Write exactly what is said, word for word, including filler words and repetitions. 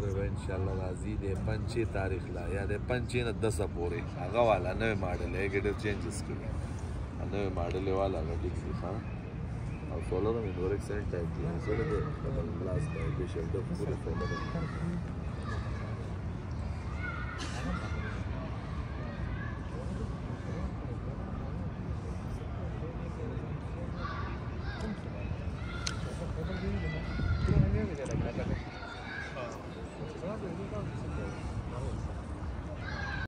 موټر به انشاءالله راځي د پنځه تاریخ لا یا د پنځه نه دسه پورې هغه والا نوی ماډل هغې ډېر چینجز کړي نوی ماډل یې والا هغه ټیک دي ښه او سولر هم انډور اکسنټ ټایپ دي سولر د ډبل ګلاس دی د شیلډ پورې سولر